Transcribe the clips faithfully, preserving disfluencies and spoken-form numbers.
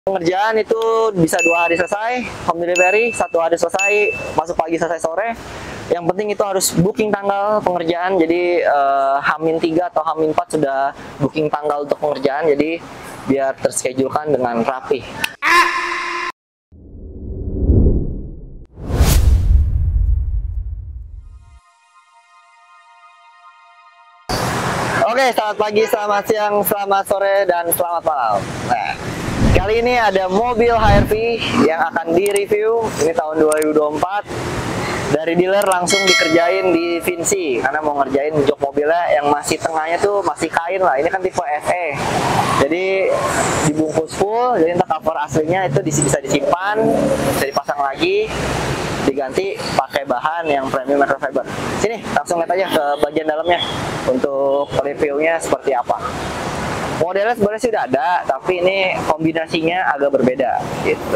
Pengerjaan itu bisa dua hari selesai, home delivery, satu hari selesai, masuk pagi selesai sore. Yang penting itu harus booking tanggal pengerjaan, jadi eh, Hamin tiga atau Hamin empat sudah booking tanggal untuk pengerjaan, jadi biar terschedulkan dengan rapi. Oke, selamat pagi, selamat siang, selamat sore, dan selamat malam. Nah, kali ini ada mobil H R V yang akan direview. Ini tahun dua ribu dua puluh empat. Dari dealer langsung dikerjain di Vinci karena mau ngerjain jok mobilnya yang masih tengahnya tuh masih kain lah. Ini kan tipe F E. Jadi dibungkus full, jadi untuk cover aslinya itu bisa disimpan, bisa dipasang lagi, diganti pakai bahan yang premium microfiber. Sini, langsung lihat aja ke bagian dalamnya untuk reviewnya seperti apa. Modelnya sebenarnya sih udah ada, tapi ini kombinasinya agak berbeda gitu.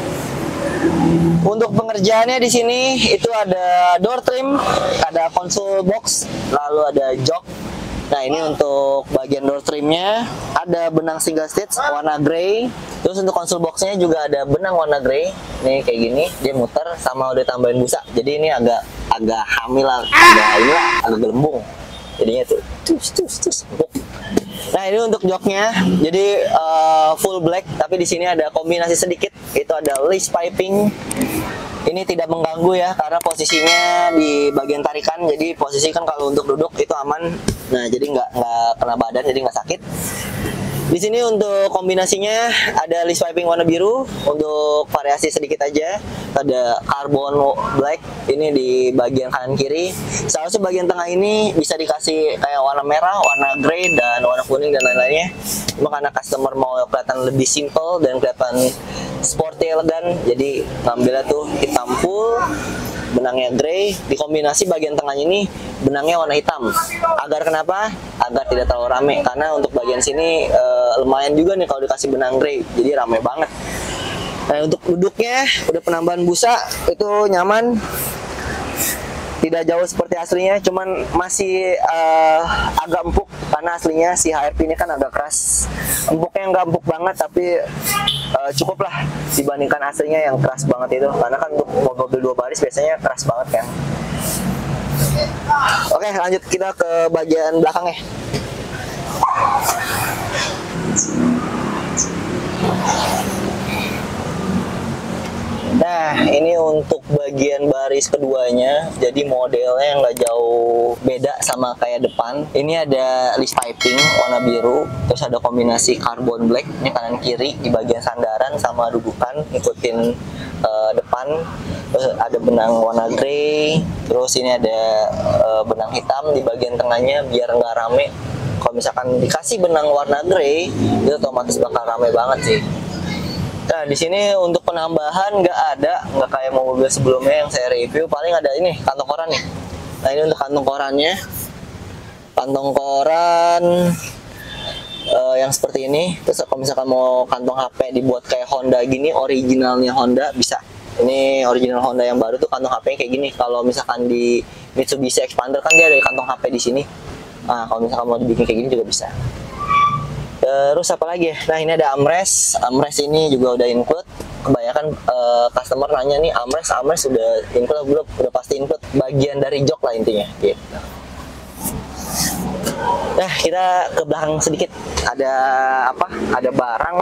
Untuk pengerjaannya di sini itu ada door trim, ada console box, lalu ada jok. Nah, ini untuk bagian door trimnya ada benang single stitch warna grey. Terus untuk console boxnya juga ada benang warna grey. Nih kayak gini, dia muter sama udah tambahin busa. Jadi ini agak agak hamil lah, agak inilah, agak gelembung. Jadinya tuh tus tus tus. Nah, ini untuk joknya, jadi uh, full black, tapi di sini ada kombinasi sedikit, itu ada lace piping. Ini tidak mengganggu ya, karena posisinya di bagian tarikan, jadi posisi kan kalau untuk duduk itu aman. Nah, jadi nggak nggak kena badan, jadi nggak sakit. Di sini untuk kombinasinya ada lace piping warna biru, untuk variasi sedikit aja. Ada carbon black, ini di bagian kanan kiri. Seharusnya bagian tengah ini bisa dikasih kayak warna merah, warna grey, dan warna kuning dan lain-lainnya. Cuma karena customer mau kelihatan lebih simple dan kelihatan sporty elegan, jadi ngambilnya tuh hitam full, benangnya grey, dikombinasi bagian tengahnya ini benangnya warna hitam. Agar kenapa? Agar tidak terlalu rame, karena untuk bagian sini e, lumayan juga nih kalau dikasih benang grey, jadi rame banget. Nah, untuk duduknya udah penambahan busa, itu nyaman, tidak jauh seperti aslinya, cuman masih uh, agak empuk karena aslinya si H R V ini kan agak keras. Empuknya nggak empuk banget, tapi uh, cukup lah dibandingkan aslinya yang keras banget itu, karena kan untuk mobil dua baris biasanya keras banget kan. Oke, lanjut kita ke bagian belakangnya. Nah, ini untuk bagian baris keduanya, jadi modelnya nggak jauh beda sama kayak depan. Ini ada lace piping warna biru, terus ada kombinasi carbon black, ini kanan kiri di bagian sandaran sama dudukan, ngikutin uh, depan. Terus ada benang warna grey, terus ini ada uh, benang hitam di bagian tengahnya biar nggak rame. Kalau misalkan dikasih benang warna grey, itu otomatis bakal rame banget sih. Nah, di sini untuk penambahan nggak ada, nggak kayak mobil sebelumnya yang saya review. Paling ada ini kantong koran nih. Nah, ini untuk kantong korannya, kantong koran uh, yang seperti ini. Terus kalau misalkan mau kantong H P dibuat kayak Honda gini, originalnya Honda bisa. Ini original Honda yang baru tuh kantong H P kayak gini. Kalau misalkan di Mitsubishi Expander kan dia ada kantong H P di sini. Nah, kalau misalkan mau dibikin kayak gini juga bisa. Terus apa lagi ya? Nah, ini ada armrest. Armrest ini juga udah include. Kebanyakan uh, customer nanya nih, armrest, armrest udah include belum? Udah pasti include. Bagian dari jok lah intinya. Gitu. Nah, kita ke belakang sedikit. Ada apa? Ada barang.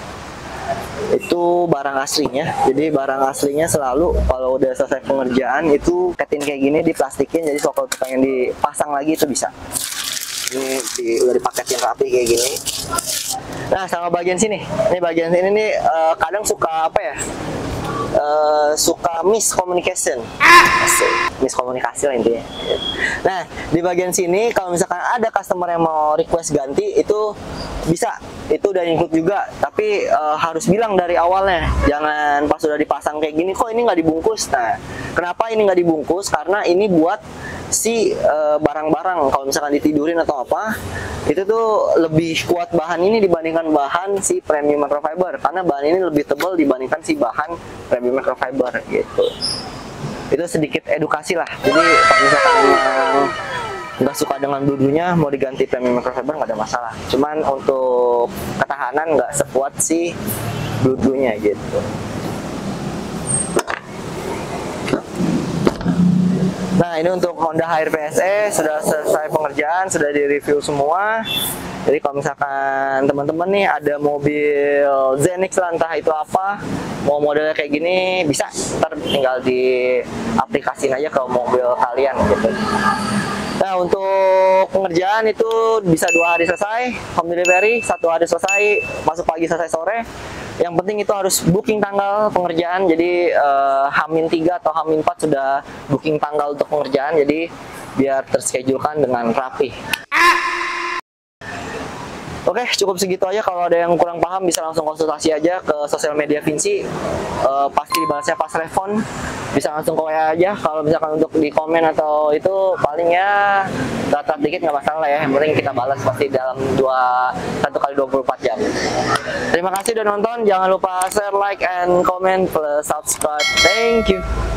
Itu barang aslinya. Jadi barang aslinya selalu kalau udah selesai pengerjaan itu ketin kayak gini diplastikin. Jadi kalau pengen dipasang lagi itu bisa. Ini di, udah dipaketin rapi kayak gini. Nah, sama bagian sini, ini bagian sini nih uh, kadang suka apa ya? Uh, suka miscommunication, miskomunikasi lah intinya. Nah, di bagian sini kalau misalkan ada customer yang mau request ganti itu bisa, itu udah include juga. Tapi uh, harus bilang dari awalnya, jangan pas sudah dipasang kayak gini, kok ini nggak dibungkus. Nah, kenapa ini nggak dibungkus? Karena ini buat si barang-barang uh, kalau misalkan ditidurin atau apa, itu tuh lebih kuat bahan ini dibandingkan bahan si premium microfiber, karena bahan ini lebih tebal dibandingkan si bahan premium microfiber gitu. Itu sedikit edukasi lah. Jadi kalau misalkan yang nggak suka dengan dulunya mau diganti premium microfiber nggak ada masalah. Cuman untuk ketahanan nggak sekuat si blue-nya gitu. Nah, ini untuk Honda H R V S E sudah selesai pengerjaan, sudah di-review semua. Jadi kalau misalkan teman-teman nih ada mobil Zenix lah, entah itu apa, mau modelnya kayak gini, bisa ntar tinggal di aplikasiin aja ke mobil kalian gitu. Nah, untuk pengerjaan itu bisa dua hari selesai, home delivery, satu hari selesai, masuk pagi selesai sore. Yang penting itu harus booking tanggal pengerjaan, jadi eh, H tiga atau H empat sudah booking tanggal untuk pengerjaan, jadi biar terschedulekan dengan rapi. Oke, cukup segitu aja. Kalau ada yang kurang paham bisa langsung konsultasi aja ke sosial media Vinci. Uh, pasti dibalasnya pas respon. Bisa langsung ke W A aja. Kalau misalkan untuk di komen atau itu paling ya telat dikit nggak masalah ya. Yang penting kita balas pasti dalam dua satu kali dua puluh empat jam. Terima kasih udah nonton. Jangan lupa share, like, and comment plus subscribe. Thank you.